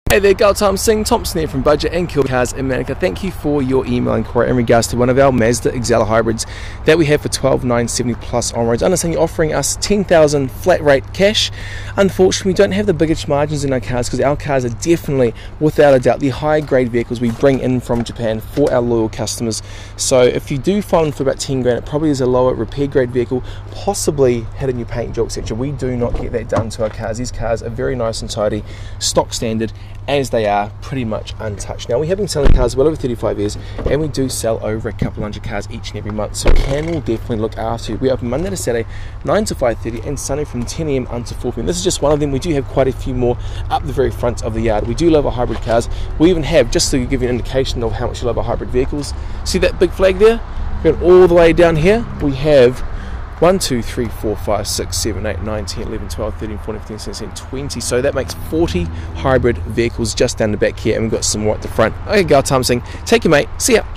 Hey there, Gautam Singh, Thompson here from Budget and Kill Cars in Manukau. Thank you for your email inquiry in regards to one of our Mazda Excella hybrids that we have for $12,970 plus on roads. I understand you're offering us $10,000 flat rate cash. Unfortunately, we don't have the biggest margins in our cars because our cars are definitely, without a doubt, the high grade vehicles we bring in from Japan for our loyal customers. So if you do find them for about 10 grand, it probably is a lower repair grade vehicle, possibly had a new paint job, etc. We do not get that done to our cars. These cars are very nice and tidy, stock standard, as they are pretty much untouched. Now, we have been selling cars well over 35 years and we do sell over a couple hundred cars each and every month, so Can will definitely look after you. We open Monday to Saturday 9 to 5:30 and Sunday from 10 AM until 4 PM. This is just one of them. We do have quite a few more up the very front of the yard. We do love our hybrid cars. We even have, just to give you an indication of how much you love our hybrid vehicles, see that big flag there? Going all the way down here, we have 1, 2, 3, 4, 5, 6, 7, 8, 9, 10, 11, 12, 13, 14, 15, 16, 20. So that makes 40 hybrid vehicles just down the back here, and we've got some more at the front. Okay, Gautam Singh, take care, mate. See ya.